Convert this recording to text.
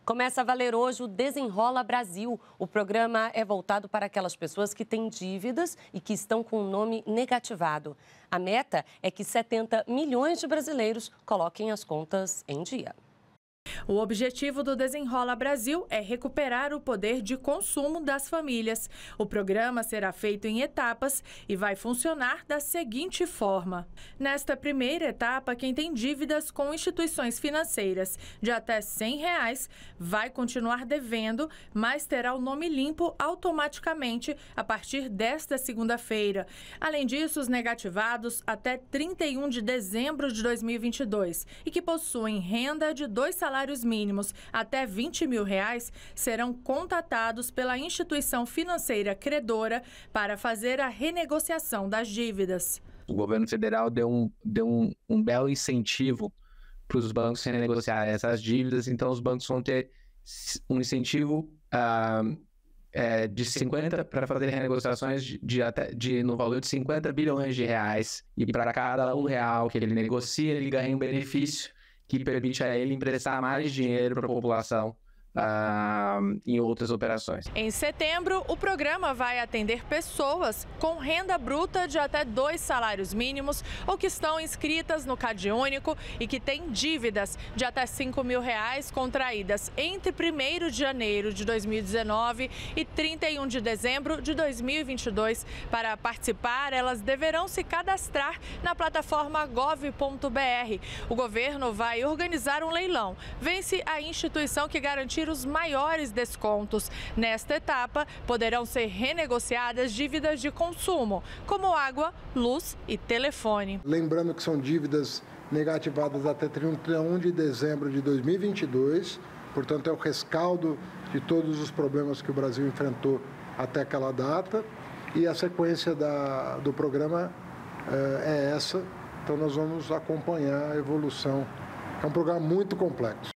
Começa a valer hoje o Desenrola Brasil. O programa é voltado para aquelas pessoas que têm dívidas e que estão com o nome negativado. A meta é que 70 milhões de brasileiros coloquem as contas em dia. O objetivo do Desenrola Brasil é recuperar o poder de consumo das famílias. O programa será feito em etapas e vai funcionar da seguinte forma. Nesta primeira etapa, quem tem dívidas com instituições financeiras de até R$ 100 vai continuar devendo, mas terá o nome limpo automaticamente a partir desta segunda-feira. Além disso, os negativados até 31 de dezembro de 2022 e que possuem renda de 2 salários mínimos até R$ 20 mil serão contatados pela instituição financeira credora para fazer a renegociação das dívidas. O governo federal deu um belo incentivo para os bancos renegociar essas dívidas, então os bancos vão ter um incentivo de 50 para fazer renegociações no valor de 50 bilhões de reais. E para cada R$1 que ele negocia, ele ganha um benefício que permite a ele emprestar mais dinheiro para a população em outras operações. Em setembro, o programa vai atender pessoas com renda bruta de até 2 salários mínimos ou que estão inscritas no CadÚnico e que têm dívidas de até R$ 5 mil contraídas entre 1º de janeiro de 2019 e 31 de dezembro de 2022. Para participar, elas deverão se cadastrar na plataforma gov.br. O governo vai organizar um leilão. Vence a instituição que garantir os maiores descontos. Nesta etapa, poderão ser renegociadas dívidas de consumo, como água, luz e telefone. Lembrando que são dívidas negativadas até 31 de dezembro de 2022, portanto é o rescaldo de todos os problemas que o Brasil enfrentou até aquela data, e a sequência do programa é essa, então nós vamos acompanhar a evolução. É um programa muito complexo.